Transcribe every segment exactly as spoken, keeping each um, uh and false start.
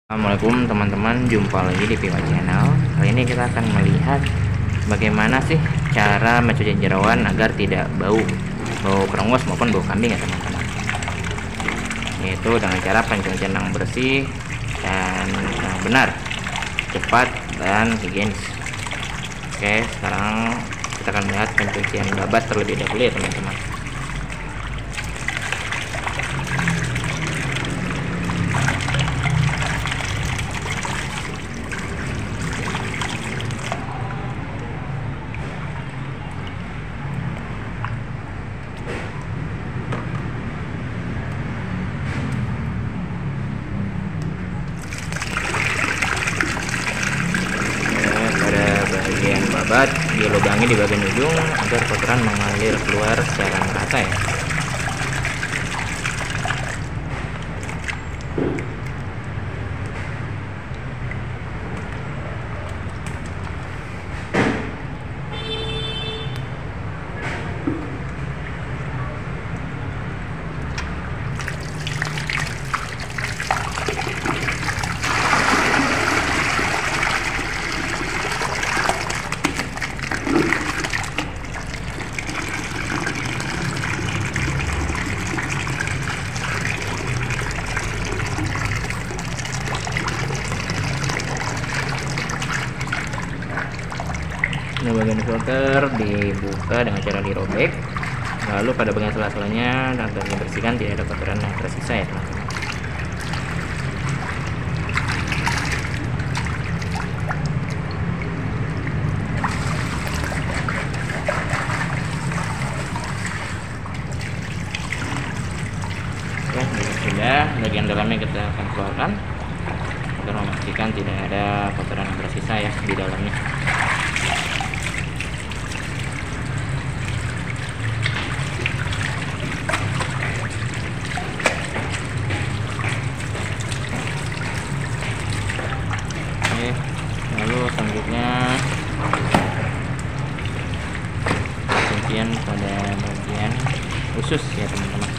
Assalamualaikum teman-teman, jumpa lagi di Piwa Channel. Kali ini kita akan melihat bagaimana sih cara mencuci jerawan agar tidak bau bau kerengus maupun bau kambing ya teman-teman. Yaitu dengan cara pencucian yang bersih dan yang benar, cepat dan higienis. Oke, sekarang kita akan melihat pencucian babat terlebih dahulu ya teman-teman. Bagian babat dilubangi di bagian ujung agar kotoran mengalir keluar secara merata ya. Ini bagian filter dibuka dengan cara dirobek, lalu pada bagian sela-selanya agar dibersihkan tidak ada kotoran yang tersisa ya teman-teman. Oke, sudah bagian dalamnya kita akan keluarkan agar memastikan tidak ada kotoran yang tersisa ya di dalamnya. Lalu selanjutnya bagian pada bagian usus ya teman-teman.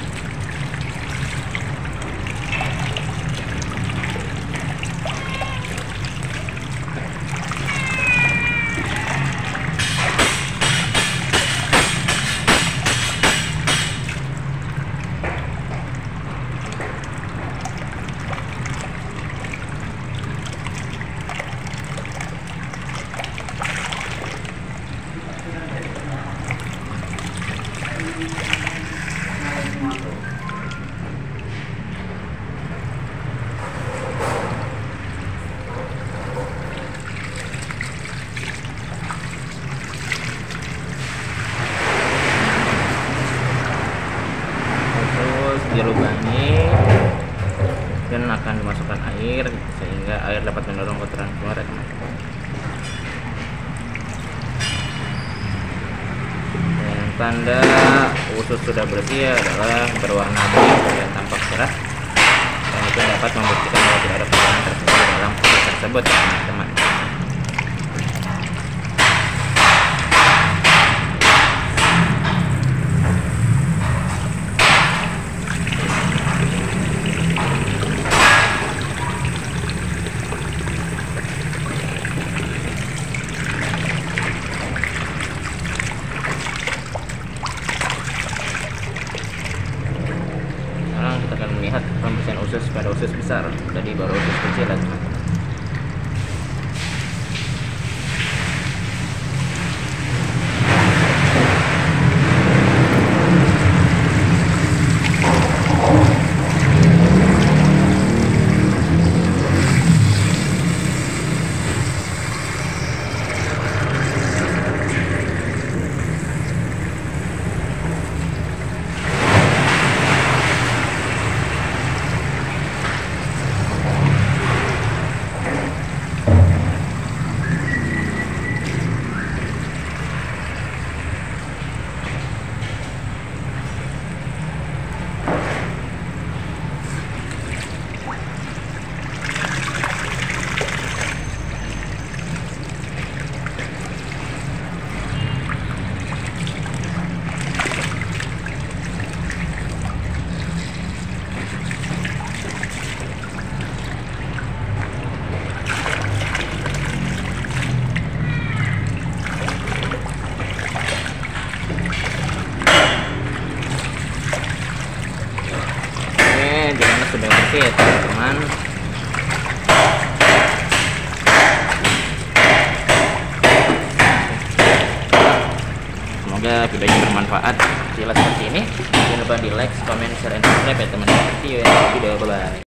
Dilubangi dan akan dimasukkan air sehingga air dapat mendorong kotoran keluar ya teman-teman. Dan tanda usus sudah bersih adalah berwarna biru dan tampak cerah, dan itu dapat membuktikan bahwa tidak ada kotoran tersisa di dalam usus tersebut ya teman-teman. Kita akan melihat pembersihan usus pada usus besar, jadi baru usus kecil ya teman-teman. kasih ya teman-teman. Semoga videonya bermanfaat. Jelas seperti ini. Jangan lupa di like, comment, share, and subscribe ya teman-teman. See you in the video. Bye bye.